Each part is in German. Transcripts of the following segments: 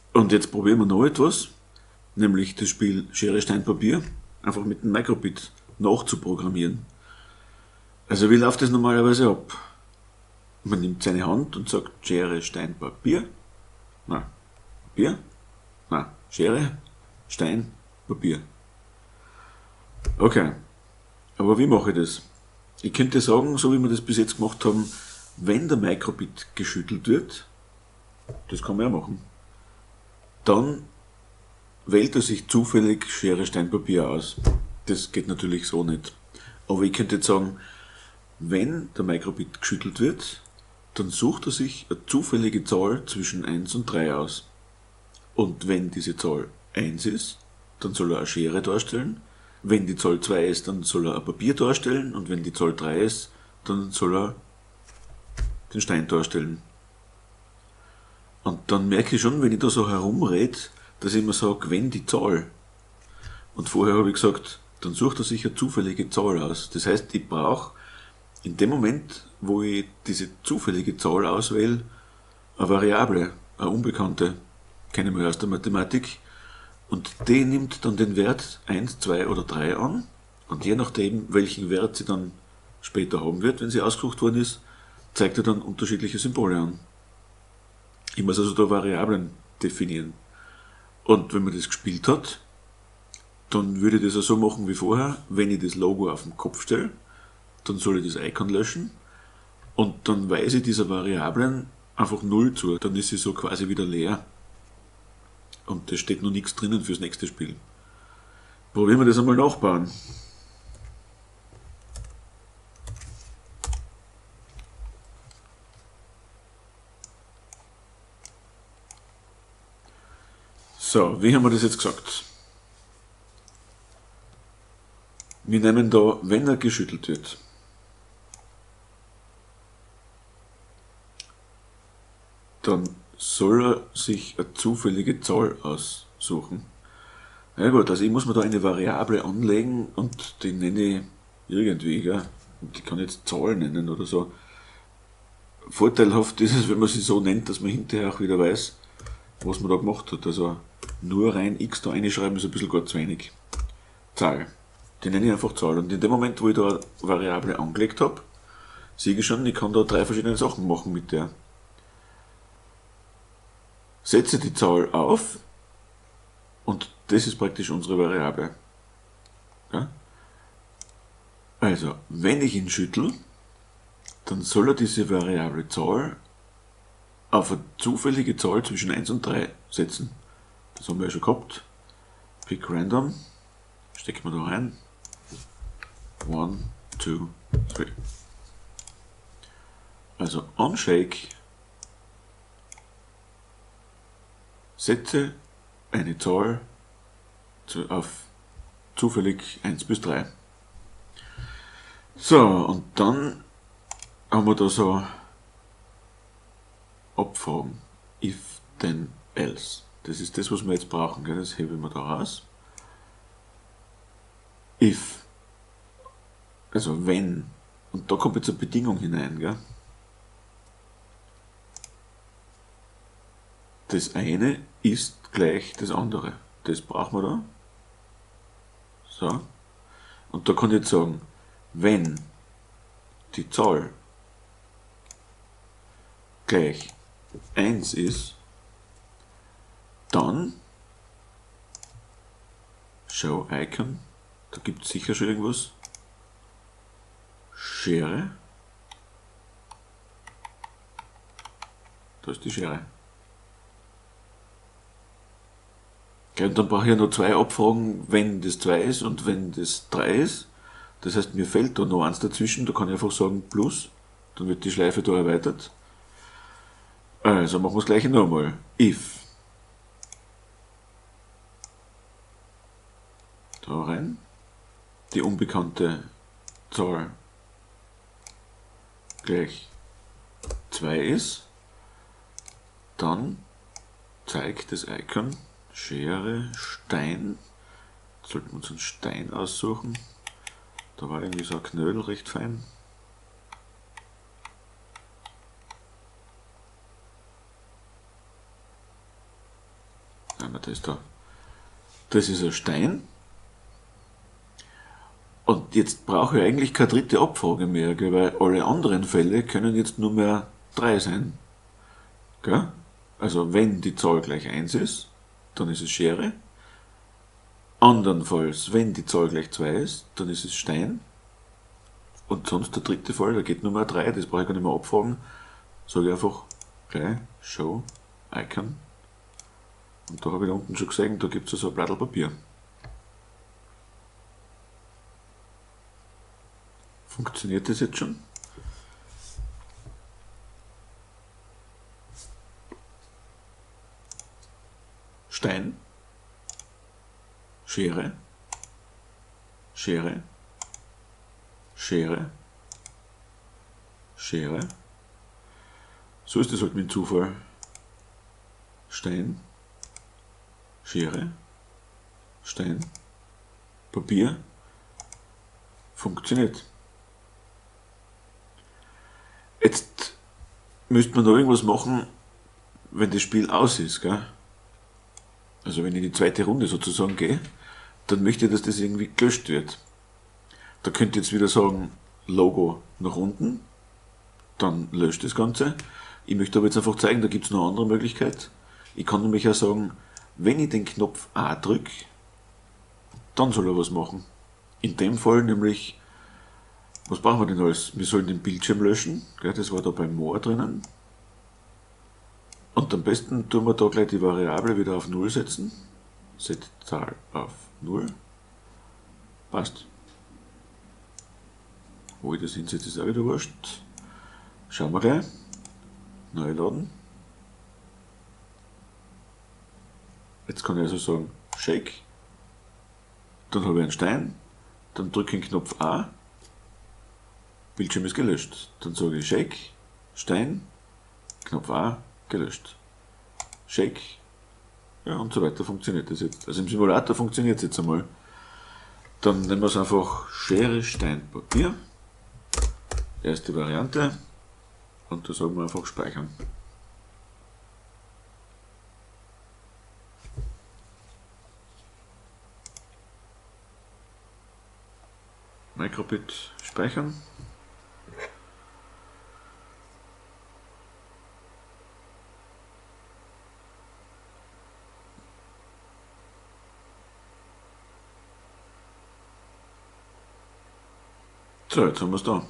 Und jetzt probieren wir noch etwas, nämlich das Spiel Schere, Stein, Papier einfach mit dem Microbit nachzuprogrammieren. Also wie läuft das normalerweise ab? Man nimmt seine Hand und sagt Schere, Stein, Papier. Na, Papier. Na, Schere, Stein, Papier. Okay, aber wie mache ich das? Ich könnte sagen, so wie wir das bis jetzt gemacht haben, wenn der Microbit geschüttelt wird, das kann man ja machen, dann wählt er sich zufällig Schere, Stein, Papier aus. Das geht natürlich so nicht. Aber ich könnte jetzt sagen, wenn der Microbit geschüttelt wird, dann sucht er sich eine zufällige Zahl zwischen 1 und 3 aus. Und wenn diese Zahl 1 ist, dann soll er eine Schere darstellen. Wenn die Zahl 2 ist, dann soll er ein Papier darstellen. Und wenn die Zahl 3 ist, dann soll er den Stein darstellen. Und dann merke ich schon, wenn ich da so herumrede, dass ich immer sage, wenn die Zahl. Und vorher habe ich gesagt, dann sucht er sich eine zufällige Zahl aus. Das heißt, ich brauche in dem Moment, wo ich diese zufällige Zahl auswähle, eine Variable, eine Unbekannte, kennen wir aus der Mathematik, und die nimmt dann den Wert 1, 2 oder 3 an, und je nachdem, welchen Wert sie dann später haben wird, wenn sie ausgesucht worden ist, zeigt er dann unterschiedliche Symbole an. Ich muss also da Variablen definieren. Und wenn man das gespielt hat, dann würde ich das auch so machen wie vorher. Wenn ich das Logo auf den Kopf stelle, dann soll ich das Icon löschen und dann weise ich dieser Variablen einfach 0 zu. Dann ist sie so quasi wieder leer. Und da steht noch nichts drinnen fürs nächste Spiel. Probieren wir das einmal nachbauen. So, wie haben wir das jetzt gesagt? Wir nehmen da, wenn er geschüttelt wird. Dann soll er sich eine zufällige Zahl aussuchen. Ja gut, also ich muss mir da eine Variable anlegen und die nenne ich irgendwie, gell? Und die kann ich jetzt Zahl nennen oder so. Vorteilhaft ist es, wenn man sie so nennt, dass man hinterher auch wieder weiß, was man da gemacht hat. Also nur rein x da reinschreiben ist ein bisschen gar zu wenig. Zahl. Die nenne ich einfach Zahl. Und in dem Moment, wo ich da eine Variable angelegt habe, sehe ich schon, ich kann da 3 verschiedene Sachen machen mit der. Setze die Zahl auf und das ist praktisch unsere Variable. Ja? Also, wenn ich ihn schüttel, dann soll er diese Variable Zahl auf eine zufällige Zahl zwischen 1 und 3 setzen. Das haben wir ja schon gehabt. Pick random. Stecken wir da rein. 1, 2, 3. Also onShake setze eine Zahl auf zufällig 1 bis 3. So, und dann haben wir da so Abfragen. If, then, else. Das ist das, was wir jetzt brauchen. Gell? Das heben wir da raus. If. Also wenn. Und da kommt jetzt eine Bedingung hinein. Gell? Das eine ist gleich das andere. Das brauchen wir da. So. Und da kann ich jetzt sagen, wenn die Zahl gleich 1 ist, dann Show Icon, da gibt es sicher schon irgendwas, Schere, da ist die Schere. Okay, und dann brauche ich ja noch 2 Abfragen, wenn das 2 ist und wenn das 3 ist. Das heißt, mir fällt da noch eins dazwischen, da kann ich einfach sagen plus, dann wird die Schleife da erweitert. Also machen wir das gleiche nochmal. If. Da rein. Die unbekannte Zahl gleich 2 ist. Dann zeigt das Icon Schere, Stein. Jetzt sollten wir uns einen Stein aussuchen. Da war irgendwie so ein Knödel recht fein. Nein, das ist da. Das ist ein Stein. Und jetzt brauche ich eigentlich keine dritte Abfrage mehr, gell, weil alle anderen Fälle können jetzt nur mehr 3 sein. Gell? Also wenn die Zahl gleich 1 ist, dann ist es Schere. Andernfalls, wenn die Zahl gleich 2 ist, dann ist es Stein. Und sonst der dritte Fall, da geht nur mehr 3, das brauche ich gar nicht mehr abfragen. Sage ich einfach gleich Show Icon. Und da habe ich da unten schon gesehen, da gibt es so ein Blatt Papier. Funktioniert das jetzt schon? Stein, Schere, Schere, Schere, Schere. So ist das halt mit dem Zufall. Stein, Schere, Stein, Papier. Funktioniert. Jetzt müsste man da irgendwas machen, wenn das Spiel aus ist, gell? Also wenn ich in die zweite Runde sozusagen gehe, dann möchte ich, dass das irgendwie gelöscht wird. Da könnt ihr jetzt wieder sagen, Logo nach unten, dann löscht das Ganze. Ich möchte aber jetzt einfach zeigen, da gibt es noch eine andere Möglichkeit. Ich kann nämlich auch sagen, wenn ich den Knopf A drücke, dann soll er was machen. In dem Fall nämlich, was brauchen wir denn alles? Wir sollen den Bildschirm löschen, gell, das war da beim More drinnen. Und am besten tun wir da gleich die Variable wieder auf 0 setzen. Set Zahl auf 0. Passt. Wo ich das hinsetze, ist auch wieder wurscht. Schauen wir gleich. Neu laden. Jetzt kann ich also sagen Shake. Dann habe ich einen Stein. Dann drücke ich den Knopf A. Bildschirm ist gelöscht. Dann sage ich Shake, Stein, Knopf A, gelöscht. Shake, ja und so weiter funktioniert das jetzt. Also im Simulator funktioniert es jetzt einmal. Dann nehmen wir es einfach Schere, Stein, Papier. Erste Variante. Und da sagen wir einfach speichern. Microbit speichern. So, jetzt haben wir es da.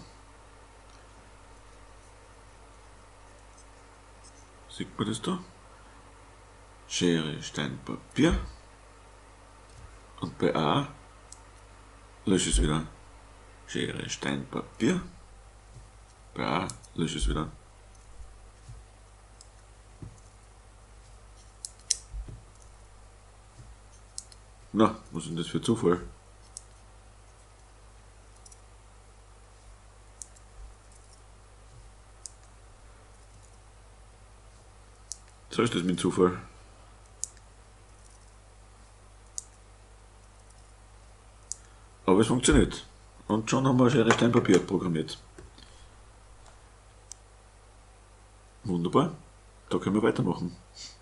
Sieht man das da? Schere, Stein, Papier. Und bei A lösche ich es wieder. Schere, Stein, Papier. Bei A lösche ich es wieder. Na, was ist denn das für Zufall? So ist das mit Zufall. Aber es funktioniert. Und schon haben wir Schere, Stein, Papier programmiert. Wunderbar. Da können wir weitermachen.